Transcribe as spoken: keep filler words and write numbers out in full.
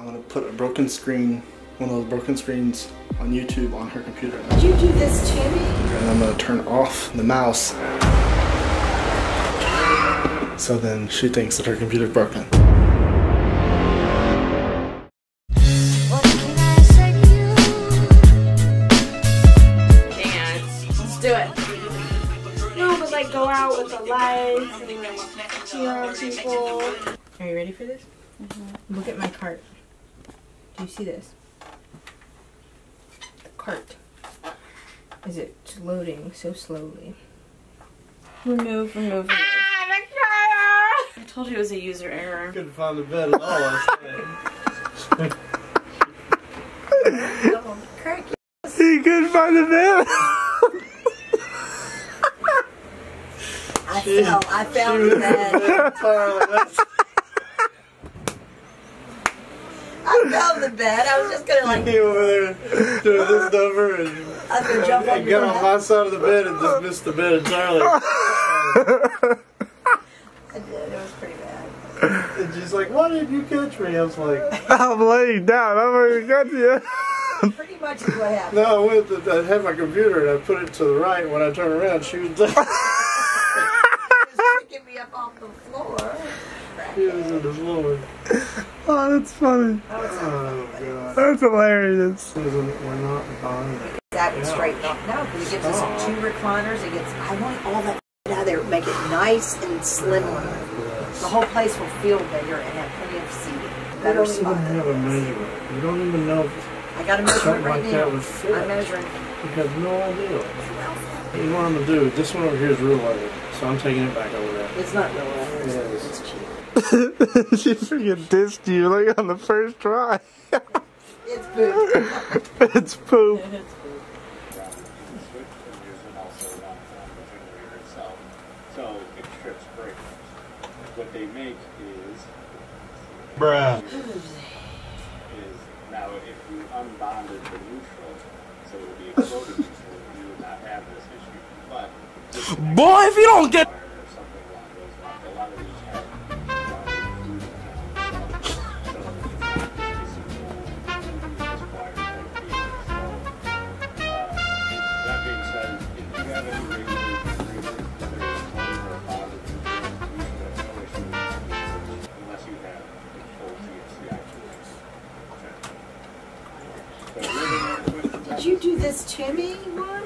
I'm gonna put a broken screen, one of those broken screens on YouTube on her computer. Did you do this to me? And I'm gonna turn off the mouse. So then she thinks that her computer's broken. What can I say to you? Dance. Let's do it. No, but like go out with the lights and like cheer on people. Are you ready for this? Mm-hmm. Look at my cart. Do you see this? The cart. Is it loading so slowly? Remove, remove, remove. Ah, the cart! I told you it was a user error. I couldn't find the bed at all, I Kirk, He couldn't find the bed! I fell. I found the bed. I found the bed. I was just gonna like. He over there doing this number and, I was gonna jump and got on my side of the bed and just missed the bed entirely. I did. It was pretty bad. And she's like, "Why didn't you catch me?" I was like, I'm laying down. I've already got you. Pretty much is what happened. "No, I went. To, I had my computer and I put it to the right. When I turned around, she was there." Just picking me up off the floor. She was in the floor. Oh, that's funny. Oh god. That's hilarious. We're not buying it. That would straighten up. No, because it gives us two recliners. It gets. I want all that out of there. Make it nice and slimmer. The whole place will feel bigger and have plenty of seating. Better You don't spot. even have a measurement. You don't even know if I got a measurement something right like now. that would fit. I'm measuring. You have no idea. What you want them to do? This one over here is real leather, so I'm taking it back over there. It's not real leather. It is. It's cheap. She freaking dissed you like on the first try. It's food. It's poop. So it strips breakers. What they make is Bruh. is now if you unbonded the neutral, so it would be a floating neutral, you would not have this issue. But this Boy, if you don't get or something along those lines, a lot of these have that being said, if you have any regulation agreement, whether it's floating or a bonded neutral, you should have no issue with it unless you have the full T F C actually. Did you do this to me? What?